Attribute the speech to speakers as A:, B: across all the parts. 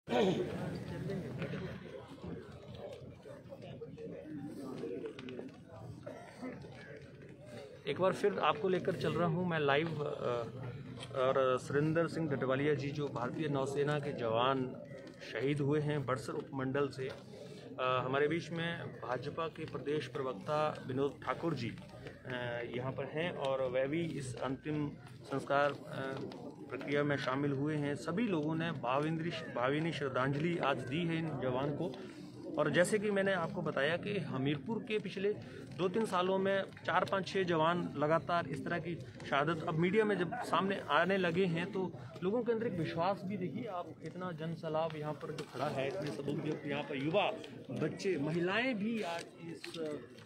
A: एक बार फिर आपको लेकर चल रहा हूं मैं लाइव। और सुरेंद्र सिंह डडवालिया जी जो भारतीय नौसेना के जवान शहीद हुए हैं बड़सर उपमंडल से, हमारे बीच में भाजपा के प्रदेश प्रवक्ता विनोद ठाकुर जी यहाँ पर हैं और वह भी इस अंतिम संस्कार प्रक्रिया में शामिल हुए हैं। सभी लोगों ने भावभीनी श्रद्धांजलि आज दी है इन जवान को। और जैसे कि मैंने आपको बताया कि हमीरपुर के पिछले 2-3 सालों में 4-5-6 जवान लगातार इस तरह की शहादत अब मीडिया में जब सामने आने लगे हैं तो लोगों के अंदर एक विश्वास भी, देखिए आप इतना जन सैलाब यहाँ पर जो खड़ा है, इतने सब लोग जो यहाँ पर युवा, बच्चे, महिलाएं भी आज इस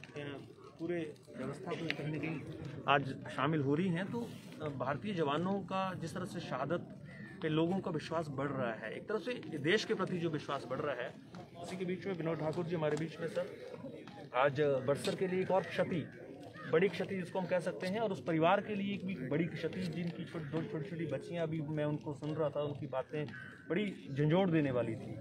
A: पूरे व्यवस्था को कहीं न कहीं आज शामिल हो रही हैं। तो भारतीय जवानों का जिस तरह से शहादत पे लोगों का विश्वास बढ़ रहा है, एक तरफ से देश के प्रति जो विश्वास बढ़ रहा है, उसी के बीच में विनोद ठाकुर जी हमारे बीच में सर आज बड़सर के लिए एक और क्षति, बड़ी क्षति जिसको हम कह सकते हैं, और उस परिवार के लिए एक भी बड़ी क्षति, जिनकी दो छोटी बच्चियां, अभी मैं उनको सुन रहा था, उनकी बातें बड़ी झंझोड़ देने वाली थी।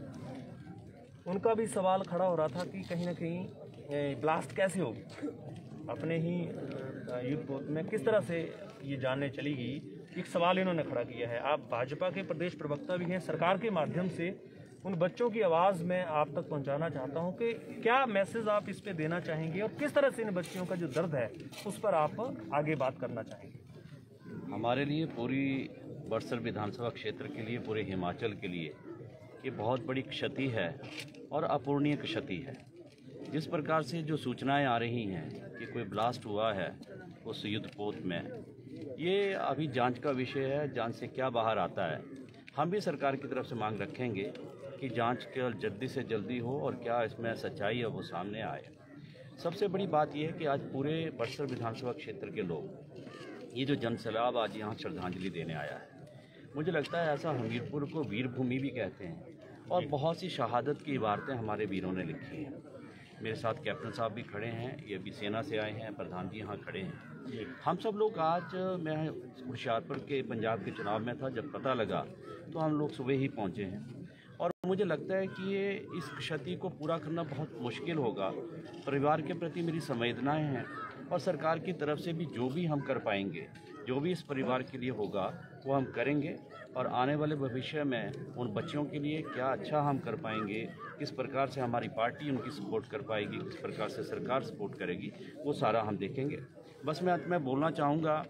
A: उनका भी सवाल खड़ा हो रहा था कि कहीं ना कहीं ब्लास्ट कैसे होगी, अपने ही युद्ध पोत में किस तरह से ये जाने चली गई, एक सवाल इन्होंने खड़ा किया है। आप भाजपा के प्रदेश प्रवक्ता भी हैं, सरकार के माध्यम से उन बच्चों की आवाज़ मैं आप तक पहुंचाना चाहता हूं कि क्या मैसेज आप इस पे देना चाहेंगे और किस तरह से इन बच्चियों का जो दर्द है उस पर आप आगे बात करना चाहेंगे।
B: हमारे लिए, पूरी बड़सर विधानसभा क्षेत्र के लिए, पूरे हिमाचल के लिए ये बहुत बड़ी क्षति है और अपूर्णीय क्षति है। जिस प्रकार से जो सूचनाएं आ रही हैं कि कोई ब्लास्ट हुआ है उस युद्ध पोत में, ये अभी जांच का विषय है। जांच से क्या बाहर आता है, हम भी सरकार की तरफ से मांग रखेंगे कि जांच जल्दी से जल्दी हो और क्या इसमें सच्चाई है वो सामने आए। सबसे बड़ी बात यह है कि आज पूरे बड़सर विधानसभा क्षेत्र के लोग, ये जो जनसैलाब आज यहाँ श्रद्धांजलि देने आया है, मुझे लगता है ऐसा हमीरपुर को वीर भूमि भी कहते हैं और बहुत सी शहादत की इबारतें हमारे वीरों ने लिखी हैं। मेरे साथ कैप्टन साहब भी खड़े हैं, ये भी सेना से आए हैं, प्रधान जी यहाँ खड़े हैं। हम सब लोग आज, मैं होशियारपुर के पंजाब के चुनाव में था, जब पता लगा तो हम लोग सुबह ही पहुँचे हैं और मुझे लगता है कि ये इस क्षति को पूरा करना बहुत मुश्किल होगा। परिवार के प्रति मेरी संवेदनाएं हैं और सरकार की तरफ से भी जो भी हम कर पाएंगे, जो भी इस परिवार के लिए होगा वो हम करेंगे और आने वाले भविष्य में उन बच्चियों के लिए क्या अच्छा हम कर पाएंगे, किस प्रकार से हमारी पार्टी उनकी सपोर्ट कर पाएगी, किस प्रकार से सरकार सपोर्ट करेगी, वो सारा हम देखेंगे। बस मैं अंत में बोलना चाहूँगा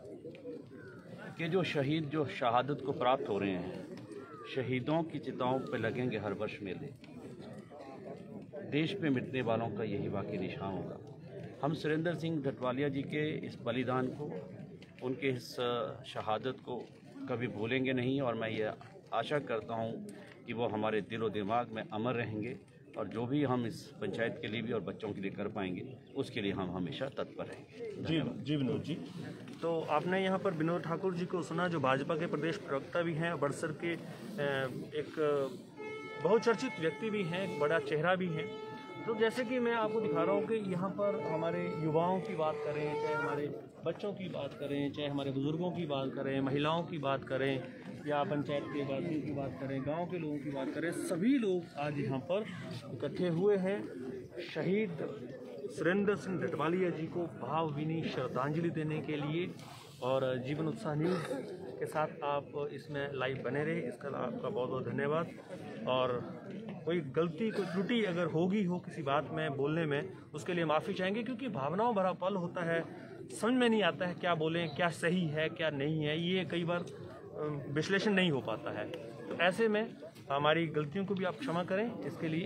B: कि जो शहीद, जो शहादत को प्राप्त हो रहे हैं, शहीदों की चिताओं पर लगेंगे हर वर्ष मेले। देश पे मिटने वालों का यही बाकी निशान होगा। हम सुरेंद्र सिंह डडवालिया जी के इस बलिदान को, उनके इस शहादत को कभी भूलेंगे नहीं और मैं ये आशा करता हूँ कि वो हमारे दिलो दिमाग में अमर रहेंगे और जो भी हम इस पंचायत के लिए भी और बच्चों के लिए कर पाएंगे उसके लिए हम हमेशा तत्पर रहेंगे।
A: जी विनोद जी, तो आपने यहाँ पर विनोद ठाकुर जी को सुना, जो भाजपा के प्रदेश प्रवक्ता भी हैं, बड़सर के एक बहुचर्चित व्यक्ति भी हैं, एक बड़ा चेहरा भी हैं। तो जैसे कि मैं आपको दिखा रहा हूँ कि यहाँ पर हमारे युवाओं की बात करें, चाहे हमारे बच्चों की बात करें, चाहे हमारे बुजुर्गों की बात करें, महिलाओं की बात करें, या पंचायत के वासियों की बात करें, गांव के लोगों की बात करें, सभी लोग आज यहाँ पर इकट्ठे हुए हैं शहीद सुरेंद्र सिंह डडवालिया जी को भावभीनी श्रद्धांजलि देने के लिए। और जीवन उत्साह न्यूज़ के साथ आप इसमें लाइव बने रहे, इसका आपका बहुत बहुत धन्यवाद। और कोई गलती, कोई त्रुटि अगर होगी हो किसी बात में बोलने में, उसके लिए माफ़ी चाहेंगे, क्योंकि भावनाओं भरा पल होता है, समझ में नहीं आता है क्या बोलें, क्या सही है क्या नहीं है, ये कई बार विश्लेषण नहीं हो पाता है। तो ऐसे में हमारी गलतियों को भी आप क्षमा करें, इसके लिए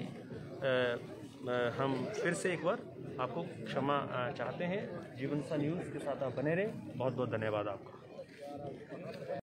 A: हम फिर से एक बार आपको क्षमा चाहते हैं। जीवन उत्साह न्यूज़ के साथ आप बने रहे, बहुत बहुत धन्यवाद आपका।